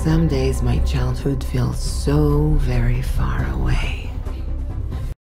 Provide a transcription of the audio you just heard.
Some days my childhood feels so very far away.